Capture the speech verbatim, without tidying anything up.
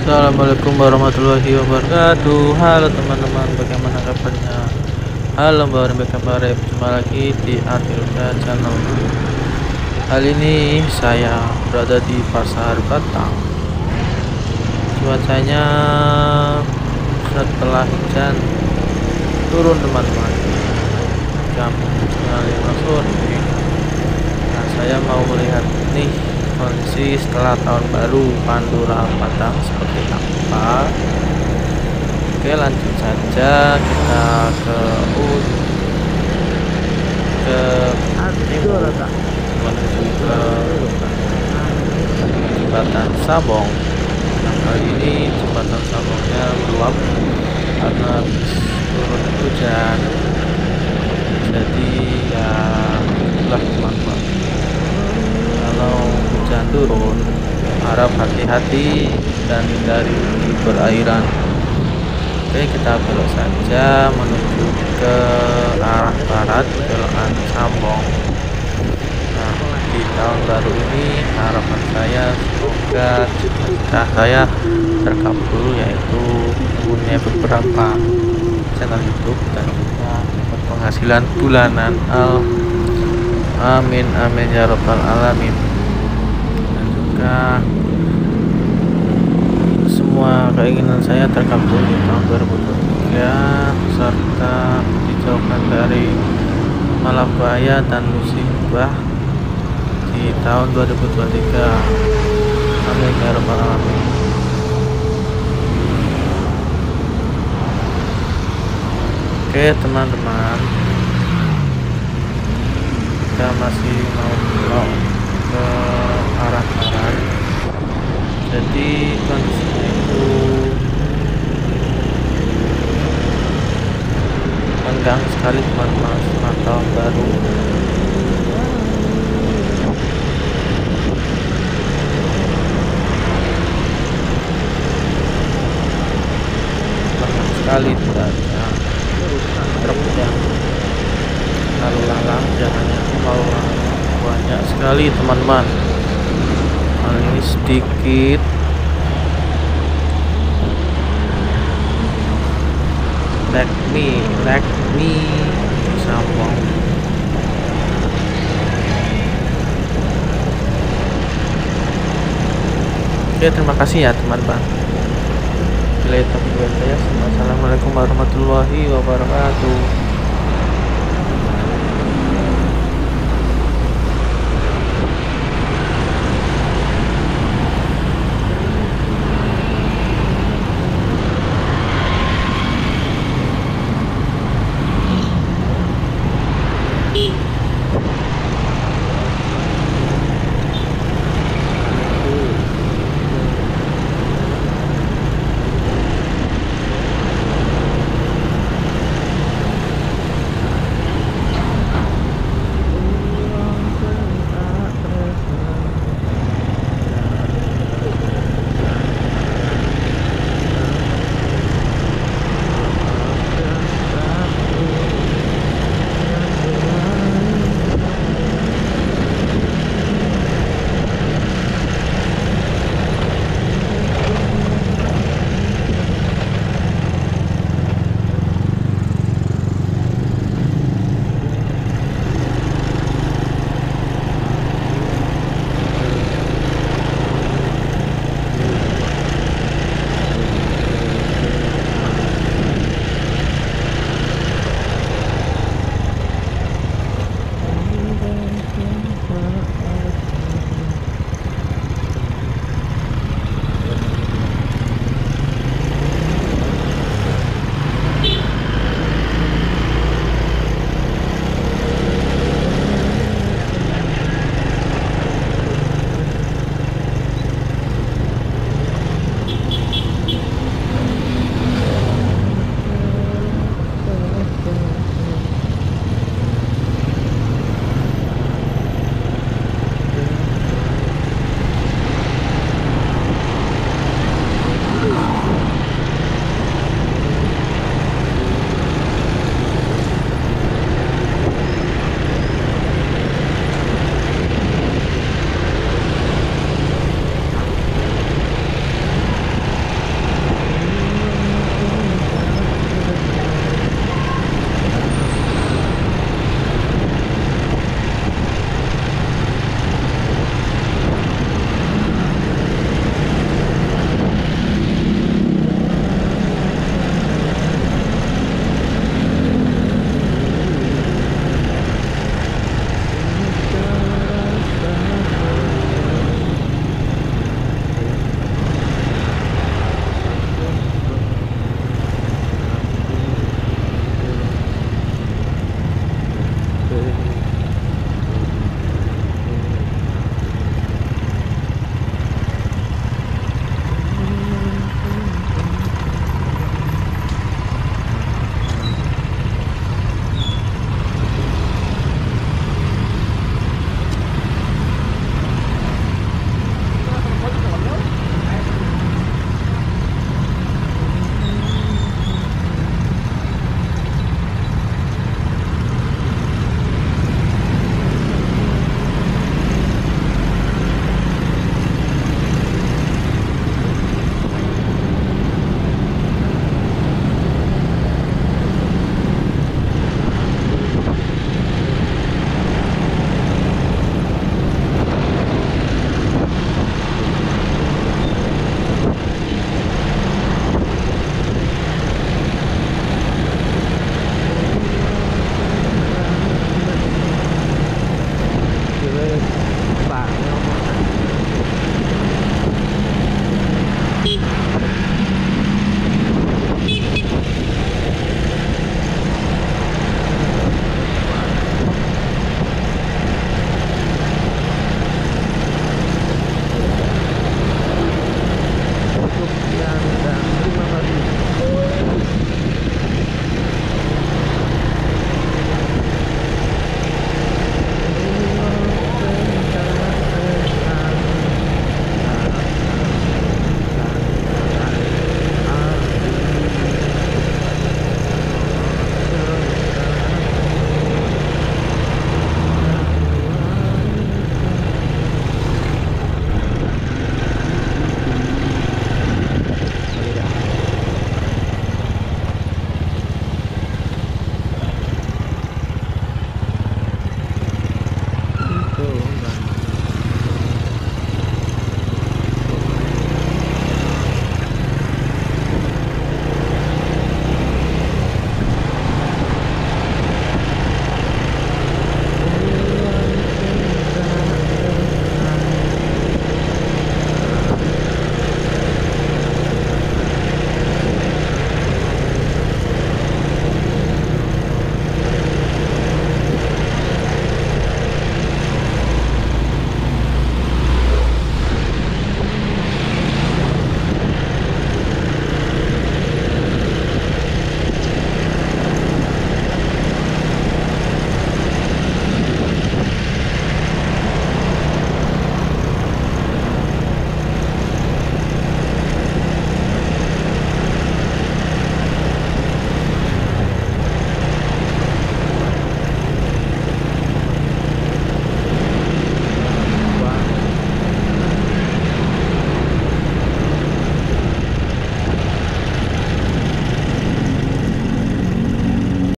Assalamualaikum warahmatullahi wabarakatuh. Halo teman-teman, bagaimana kabarnya? Halo Mbak, kabar berjumpa lagi di Atilda Channel. Kali ini saya berada di Pasar Batang. Cuacanya setelah hujan turun teman-teman, jam setengah lima sore. Nah, saya mau melihat nih kondisi setelah tahun baru Pandura Batang seperti apa. Oke, lanjut saja kita ke uh, ke timur menuju ke jembatan Sabong. Nah, kali ini jembatan Sabongnya meluap karena habis turun hujan, jadi ya itulah teman-teman, kalau hujan turun harap hati-hati dan hindari perairan. Oke, kita belok saja menuju ke arah barat, belokan Sabong. Nah, di tahun baru ini harapan saya semoga cita-cita saya terkabul, yaitu punya beberapa channel YouTube dan juga penghasilan bulanan. Al amin amin ya rabbal alamin. Dan juga semua keinginan saya terkabul di tahun dua ribu dua puluh tiga, serta dijauhkan dari malapetaka dan musibah di tahun dua ribu dua puluh tiga. Amin ya rabbal alamin. Oke teman-teman, kita masih mau belok ke arah barat, jadi kondisinya itu lenggang sekali teman-teman setelah tahun baru. Lenggang sekali, tidak ada truk yang lalu lalang, jalannya lalu lalang banyak sekali teman-teman. Hal ini sedikit like me like me Sabong. Oke, terima kasih ya teman-teman. Bila itu video saya, assalamualaikum warahmatullahi wabarakatuh.